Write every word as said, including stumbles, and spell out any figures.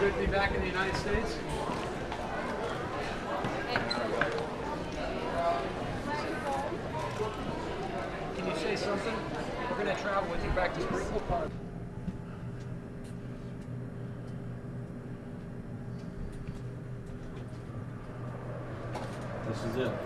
good to be back in the United States. Can you say something? We're going to travel with you back to Springfield Park. This is it.